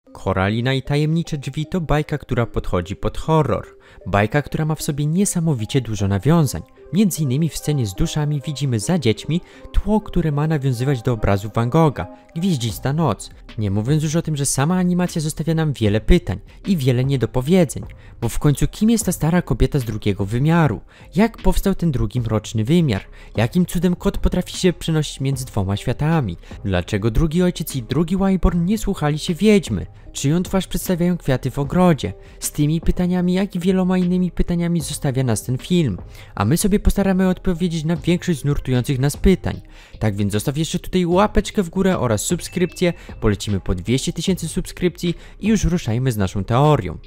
Koralina i tajemnicze drzwi to bajka, która podchodzi pod horror. Bajka, która ma w sobie niesamowicie dużo nawiązań. Między innymi w scenie z duszami widzimy za dziećmi tło, które ma nawiązywać do obrazu Van Gogha, Gwieździsta noc. Nie mówiąc już o tym, że sama animacja zostawia nam wiele pytań i wiele niedopowiedzeń. Bo w końcu kim jest ta stara kobieta z drugiego wymiaru? Jak powstał ten drugi mroczny wymiar? Jakim cudem kot potrafi się przenosić między dwoma światami? Dlaczego drugi ojciec i drugi Wyborn nie słuchali się wiedźmy? Czyją twarz przedstawiają kwiaty w ogrodzie? Z tymi pytaniami, jak i wieloma innymi pytaniami zostawia nas ten film. A my sobie postaramy odpowiedzieć na większość z nurtujących nas pytań. Tak więc zostaw jeszcze tutaj łapeczkę w górę oraz subskrypcję, bo lecimy po 200 000 subskrypcji i już ruszajmy z naszą teorią.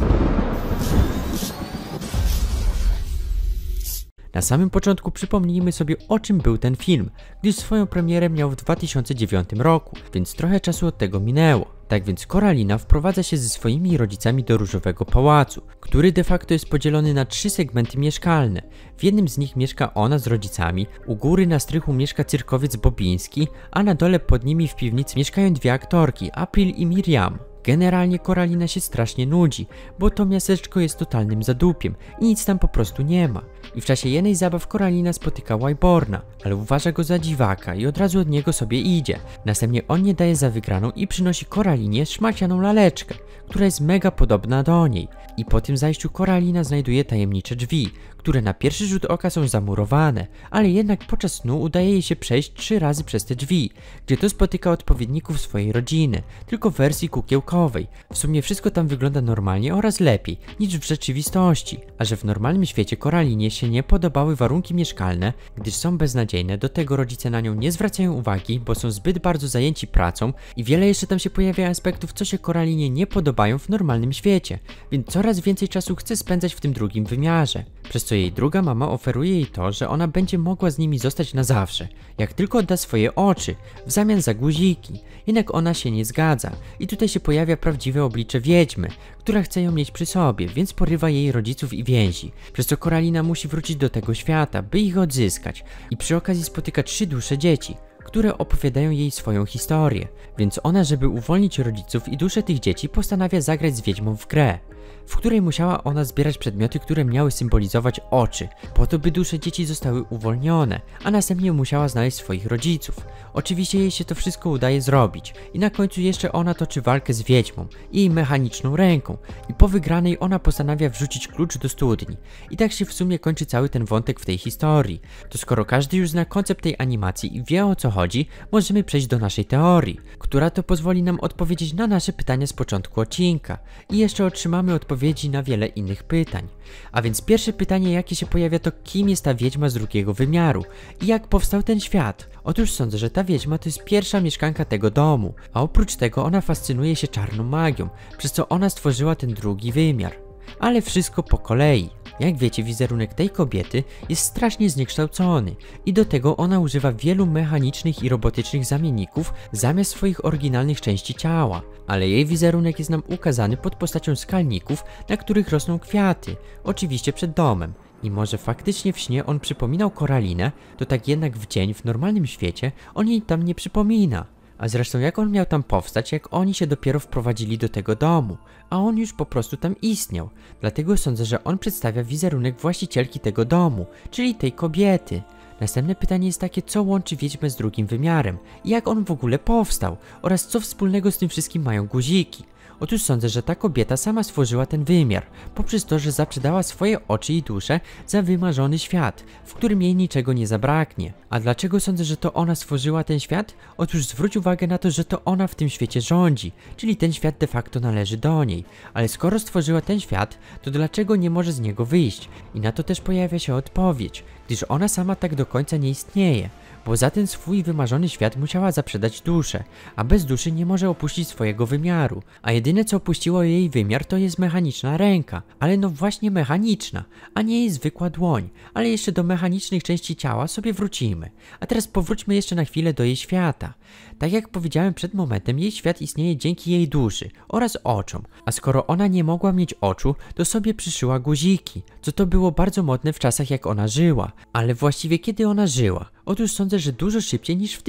Na samym początku przypomnijmy sobie, o czym był ten film, gdyż swoją premierę miał w 2009 roku, więc trochę czasu od tego minęło. Tak więc Koralina wprowadza się ze swoimi rodzicami do Różowego Pałacu, który de facto jest podzielony na 3 segmenty mieszkalne. W jednym z nich mieszka ona z rodzicami, u góry na strychu mieszka cyrkowiec Bobiński, a na dole pod nimi w piwnicy mieszkają 2 aktorki, April i Miriam. Generalnie Koralina się strasznie nudzi, bo to miasteczko jest totalnym zadupiem i nic tam po prostu nie ma. I w czasie jednej z zabaw Koralina spotyka Wyborna, ale uważa go za dziwaka i od razu od niego sobie idzie. Następnie on nie daje za wygraną i przynosi Koralinie szmacianą laleczkę, która jest mega podobna do niej. I po tym zajściu Koralina znajduje tajemnicze drzwi, które na pierwszy rzut oka są zamurowane, ale jednak podczas snu udaje jej się przejść 3 razy przez te drzwi, gdzie to spotyka odpowiedników swojej rodziny, tylko w wersji kukiełkowej. W sumie wszystko tam wygląda normalnie oraz lepiej niż w rzeczywistości, a że w normalnym świecie Koralinie się nie podobały warunki mieszkalne, gdyż są beznadziejne, do tego rodzice na nią nie zwracają uwagi, bo są zbyt bardzo zajęci pracą i wiele jeszcze tam się pojawia aspektów, co się Koralinie nie podobają w normalnym świecie, więc coraz więcej czasu chce spędzać w tym drugim wymiarze. Przez co jej druga mama oferuje jej to, że ona będzie mogła z nimi zostać na zawsze, jak tylko odda swoje oczy, w zamian za guziki. Jednak ona się nie zgadza i tutaj się pojawia prawdziwe oblicze wiedźmy, która chce ją mieć przy sobie, więc porywa jej rodziców i więzi, przez co Koralina musi wrócić do tego świata, by ich odzyskać i przy okazji spotyka 3 dusze dzieci, które opowiadają jej swoją historię, więc ona, żeby uwolnić rodziców i dusze tych dzieci, postanawia zagrać z wiedźmą w grę, w której musiała ona zbierać przedmioty, które miały symbolizować oczy, po to by dusze dzieci zostały uwolnione, a następnie musiała znaleźć swoich rodziców. Oczywiście jej się to wszystko udaje zrobić i na końcu jeszcze ona toczy walkę z wiedźmą i jej mechaniczną ręką i po wygranej ona postanawia wrzucić klucz do studni. I tak się w sumie kończy cały ten wątek w tej historii. To skoro każdy już zna koncept tej animacji i wie, o co chodzi, możemy przejść do naszej teorii, która to pozwoli nam odpowiedzieć na nasze pytania z początku odcinka i jeszcze otrzymamy odpowiedzi na wiele innych pytań. A więc pierwsze pytanie, jakie się pojawia, to kim jest ta wiedźma z drugiego wymiaru i jak powstał ten świat? Otóż sądzę, że ta wiedźma to jest pierwsza mieszkanka tego domu, a oprócz tego ona fascynuje się czarną magią, przez co ona stworzyła ten drugi wymiar. Ale wszystko po kolei. Jak wiecie, wizerunek tej kobiety jest strasznie zniekształcony i do tego ona używa wielu mechanicznych i robotycznych zamienników zamiast swoich oryginalnych części ciała. Ale jej wizerunek jest nam ukazany pod postacią skalników, na których rosną kwiaty, oczywiście przed domem. I może faktycznie w śnie on przypominał Koralinę, to tak jednak w dzień w normalnym świecie on jej tam nie przypomina. A zresztą jak on miał tam powstać, jak oni się dopiero wprowadzili do tego domu, a on już po prostu tam istniał. Dlatego sądzę, że on przedstawia wizerunek właścicielki tego domu, czyli tej kobiety. Następne pytanie jest takie, co łączy wiedźmę z drugim wymiarem i jak on w ogóle powstał oraz co wspólnego z tym wszystkim mają guziki. Otóż sądzę, że ta kobieta sama stworzyła ten wymiar, poprzez to, że zaprzedała swoje oczy i duszę za wymarzony świat, w którym jej niczego nie zabraknie. A dlaczego sądzę, że to ona stworzyła ten świat? Otóż zwróć uwagę na to, że to ona w tym świecie rządzi, czyli ten świat de facto należy do niej. Ale skoro stworzyła ten świat, to dlaczego nie może z niego wyjść? I na to też pojawia się odpowiedź, gdyż ona sama tak do końca nie istnieje. Bo za ten swój wymarzony świat musiała zaprzedać duszę, a bez duszy nie może opuścić swojego wymiaru, a jedyne co opuściło jej wymiar to jest mechaniczna ręka, ale no właśnie mechaniczna, a nie jej zwykła dłoń, ale jeszcze do mechanicznych części ciała sobie wrócimy. A teraz powróćmy jeszcze na chwilę do jej świata. Tak jak powiedziałem przed momentem, jej świat istnieje dzięki jej duszy oraz oczom, a skoro ona nie mogła mieć oczu, to sobie przyszyła guziki, co to było bardzo modne w czasach jak ona żyła, ale właściwie kiedy ona żyła? Otóż sądzę, że dużo szybciej niż w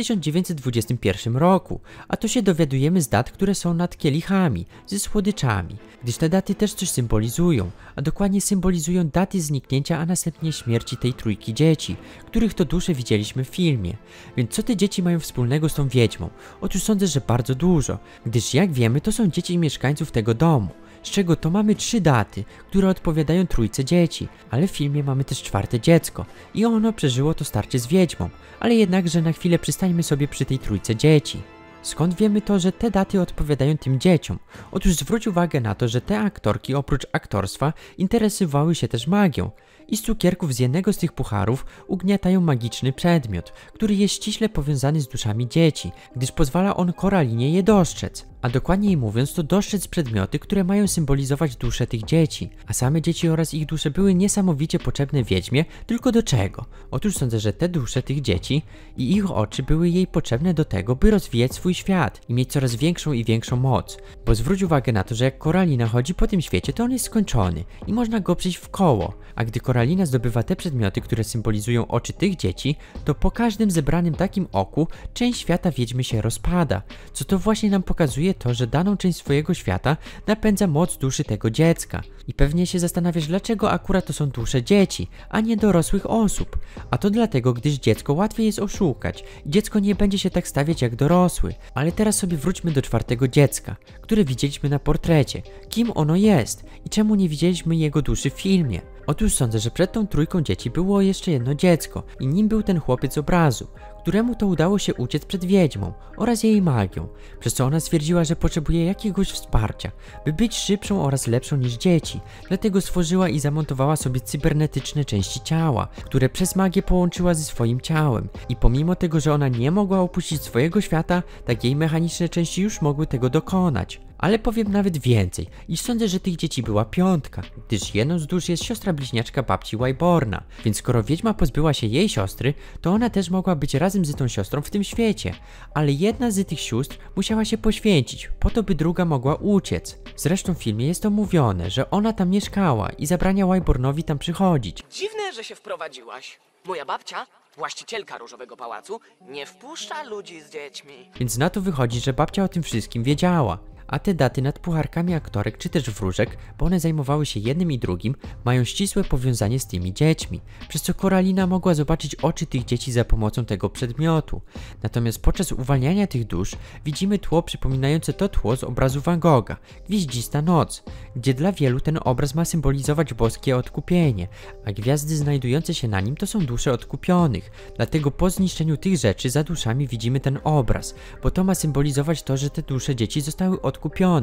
1921 roku, a to się dowiadujemy z dat, które są nad kielichami, ze słodyczami, gdyż te daty też coś symbolizują, a dokładnie symbolizują daty zniknięcia, a następnie śmierci tej trójki dzieci, których to dusze widzieliśmy w filmie. Więc co te dzieci mają wspólnego z tą wiedźmą? Otóż sądzę, że bardzo dużo, gdyż jak wiemy, to są dzieci mieszkańców tego domu. Z czego to mamy 3 daty, które odpowiadają trójce dzieci, ale w filmie mamy też 4 dziecko i ono przeżyło to starcie z wiedźmą, ale jednakże na chwilę przystańmy sobie przy tej trójce dzieci. Skąd wiemy to, że te daty odpowiadają tym dzieciom? Otóż zwróć uwagę na to, że te aktorki oprócz aktorstwa interesowały się też magią i z cukierków z jednego z tych pucharów ugniatają magiczny przedmiot, który jest ściśle powiązany z duszami dzieci, gdyż pozwala on Koralinie je dostrzec. A dokładniej mówiąc, to dostrzec przedmioty, które mają symbolizować dusze tych dzieci, a same dzieci oraz ich dusze były niesamowicie potrzebne wiedźmie, tylko do czego? Otóż sądzę, że te dusze tych dzieci i ich oczy były jej potrzebne do tego, by rozwijać swój świat i mieć coraz większą i większą moc. Bo zwróć uwagę na to, że jak Koralina chodzi po tym świecie, to on jest skończony i można go przejść w koło, a gdy Koralina zdobywa te przedmioty, które symbolizują oczy tych dzieci, to po każdym zebranym takim oku część świata wiedźmy się rozpada, co to właśnie nam pokazuje to, że daną część swojego świata napędza moc duszy tego dziecka. I pewnie się zastanawiasz, dlaczego akurat to są dusze dzieci, a nie dorosłych osób. A to dlatego, gdyż dziecko łatwiej jest oszukać i dziecko nie będzie się tak stawiać jak dorosły. Ale teraz sobie wróćmy do 4 dziecka, które widzieliśmy na portrecie. Kim ono jest i czemu nie widzieliśmy jego duszy w filmie? Otóż sądzę, że przed tą trójką dzieci było jeszcze jedno dziecko i nim był ten chłopiec z obrazu, któremu to udało się uciec przed wiedźmą oraz jej magią, przez co ona stwierdziła, że potrzebuje jakiegoś wsparcia, by być szybszą oraz lepszą niż dzieci, dlatego stworzyła i zamontowała sobie cybernetyczne części ciała, które przez magię połączyła ze swoim ciałem i pomimo tego, że ona nie mogła opuścić swojego świata, tak jej mechaniczne części już mogły tego dokonać. Ale powiem nawet więcej, iż sądzę, że tych dzieci była 5, gdyż jedną z dusz jest siostra bliźniaczka babci Wyborna, więc skoro wiedźma pozbyła się jej siostry, to ona też mogła być razem z tą siostrą w tym świecie, ale jedna z tych sióstr musiała się poświęcić, po to by druga mogła uciec. Zresztą w filmie jest to mówione, że ona tam mieszkała i zabrania Wybornowi tam przychodzić. Dziwne, że się wprowadziłaś. Moja babcia, właścicielka Różowego Pałacu, nie wpuszcza ludzi z dziećmi. Więc na to wychodzi, że babcia o tym wszystkim wiedziała. A te daty nad pucharkami aktorek czy też wróżek, bo one zajmowały się jednym i drugim, mają ścisłe powiązanie z tymi dziećmi, przez co Koralina mogła zobaczyć oczy tych dzieci za pomocą tego przedmiotu. Natomiast podczas uwalniania tych dusz widzimy tło przypominające to tło z obrazu Van Gogha, Gwieździsta noc, gdzie dla wielu ten obraz ma symbolizować boskie odkupienie, a gwiazdy znajdujące się na nim to są dusze odkupionych. Dlatego po zniszczeniu tych rzeczy za duszami widzimy ten obraz, bo to ma symbolizować to, że te dusze dzieci zostały odkupione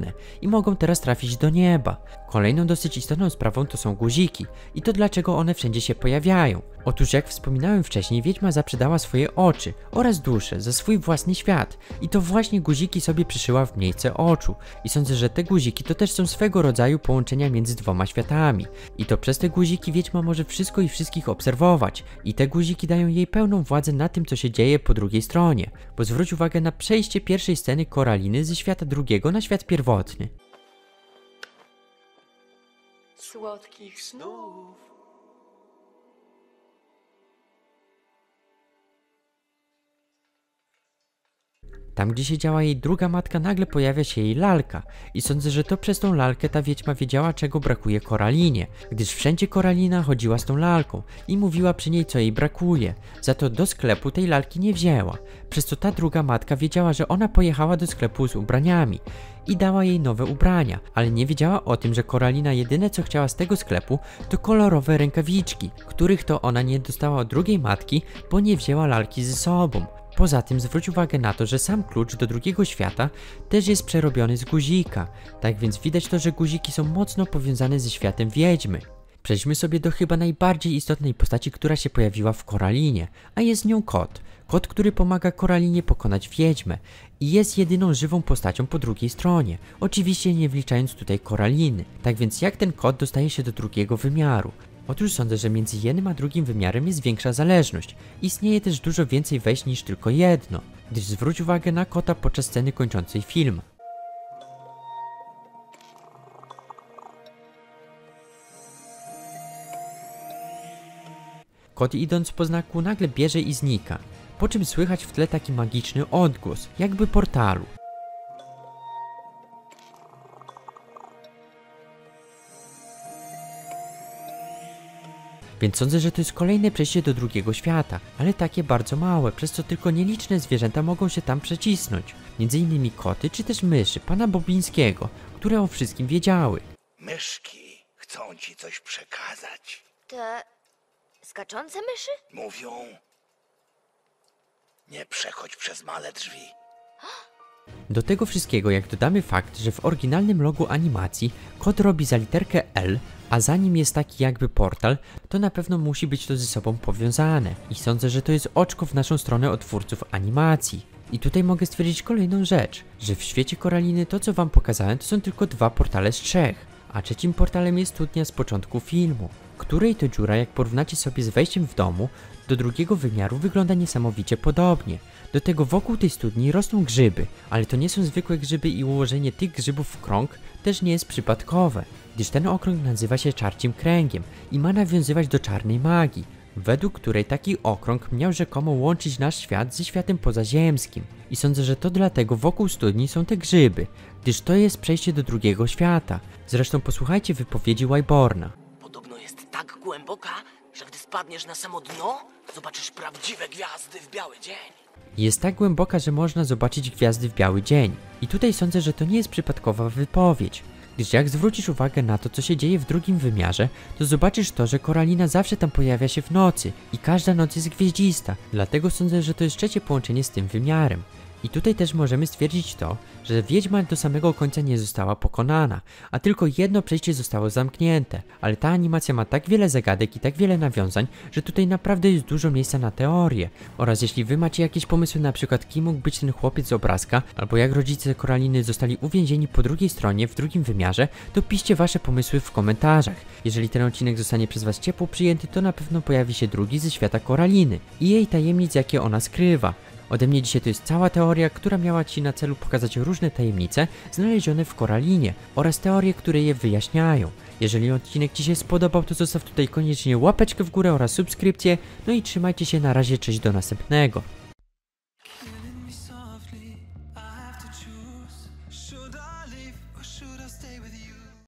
i mogą teraz trafić do nieba. Kolejną dosyć istotną sprawą to są guziki i to dlaczego one wszędzie się pojawiają. Otóż jak wspominałem wcześniej, wiedźma zaprzedała swoje oczy oraz duszę za swój własny świat i to właśnie guziki sobie przyszyła w miejsce oczu i sądzę, że te guziki to też są swego rodzaju połączenia między 2 światami i to przez te guziki wiedźma może wszystko i wszystkich obserwować i te guziki dają jej pełną władzę na tym, co się dzieje po drugiej stronie, bo zwróć uwagę na przejście pierwszej sceny Koraliny ze świata drugiego na świat pierwotny. Słodkich snów. Tam, gdzie siedziała jej druga matka, nagle pojawia się jej lalka i sądzę, że to przez tą lalkę ta wiedźma wiedziała, czego brakuje Koralinie, gdyż wszędzie Koralina chodziła z tą lalką i mówiła przy niej, co jej brakuje. Za to do sklepu tej lalki nie wzięła, przez co ta druga matka wiedziała, że ona pojechała do sklepu z ubraniami i dała jej nowe ubrania, ale nie wiedziała o tym, że Koralina jedyne co chciała z tego sklepu to kolorowe rękawiczki, których to ona nie dostała od drugiej matki, bo nie wzięła lalki ze sobą. Poza tym zwróć uwagę na to, że sam klucz do drugiego świata też jest przerobiony z guzika, tak więc widać to, że guziki są mocno powiązane ze światem wiedźmy. Przejdźmy sobie do chyba najbardziej istotnej postaci, która się pojawiła w Koralinie, a jest nią kot. Kot, który pomaga Koralinie pokonać wiedźmę i jest jedyną żywą postacią po drugiej stronie, oczywiście nie wliczając tutaj Koraliny. Tak więc jak ten kot dostaje się do drugiego wymiaru? Otóż sądzę, że między jednym a drugim wymiarem jest większa zależność. Istnieje też dużo więcej wejść niż tylko jedno, gdyż zwróć uwagę na kota podczas sceny kończącej film. Kot idąc po znaku nagle bierze i znika. po czym słychać w tle taki magiczny odgłos, jakby portalu. Więc sądzę, że to jest kolejne przejście do drugiego świata, ale takie bardzo małe, przez co tylko nieliczne zwierzęta mogą się tam przecisnąć. Między innymi koty czy też myszy pana Bobińskiego, które o wszystkim wiedziały. Myszki chcą ci coś przekazać. Te skaczące myszy? Mówią, nie przechodź przez male drzwi. Do tego wszystkiego jak dodamy fakt, że w oryginalnym logu animacji kot robi za literkę L, a za nim jest taki jakby portal, to na pewno musi być to ze sobą powiązane. I sądzę, że to jest oczko w naszą stronę od twórców animacji. I tutaj mogę stwierdzić kolejną rzecz, że w świecie Koraliny to co wam pokazałem to są tylko 2 portale z 3, a trzecim portalem jest studnia z początku filmu, której to dziura jak porównacie sobie z wejściem w domu do drugiego wymiaru wygląda niesamowicie podobnie. Do tego wokół tej studni rosną grzyby, ale to nie są zwykłe grzyby i ułożenie tych grzybów w krąg też nie jest przypadkowe, gdyż ten okrąg nazywa się czarcim kręgiem i ma nawiązywać do czarnej magii, według której taki okrąg miał rzekomo łączyć nasz świat ze światem pozaziemskim. I sądzę, że to dlatego wokół studni są te grzyby, gdyż to jest przejście do drugiego świata. Zresztą posłuchajcie wypowiedzi Wyborna. Podobno jest tak głęboka, że gdy spadniesz na samo dno, zobaczysz prawdziwe gwiazdy w biały dzień. Jest tak głęboka, że można zobaczyć gwiazdy w biały dzień. I tutaj sądzę, że to nie jest przypadkowa wypowiedź, gdyż jak zwrócisz uwagę na to, co się dzieje w drugim wymiarze, to zobaczysz to, że Koralina zawsze tam pojawia się w nocy i każda noc jest gwieździsta. Dlatego sądzę, że to jest trzecie połączenie z tym wymiarem. I tutaj też możemy stwierdzić to, że wiedźma do samego końca nie została pokonana, a tylko jedno przejście zostało zamknięte, ale ta animacja ma tak wiele zagadek i tak wiele nawiązań, że tutaj naprawdę jest dużo miejsca na teorię. Oraz jeśli wy macie jakieś pomysły, na przykład kim mógł być ten chłopiec z obrazka, albo jak rodzice Koraliny zostali uwięzieni po drugiej stronie w drugim wymiarze, to piszcie wasze pomysły w komentarzach. Jeżeli ten odcinek zostanie przez was ciepło przyjęty, to na pewno pojawi się drugi ze świata Koraliny i jej tajemnic, jakie ona skrywa. Ode mnie dzisiaj to jest cała teoria, która miała ci na celu pokazać różne tajemnice znalezione w Koralinie oraz teorie, które je wyjaśniają. Jeżeli odcinek ci się spodobał, to zostaw tutaj koniecznie łapeczkę w górę oraz subskrypcję. No i trzymajcie się, na razie, cześć, do następnego.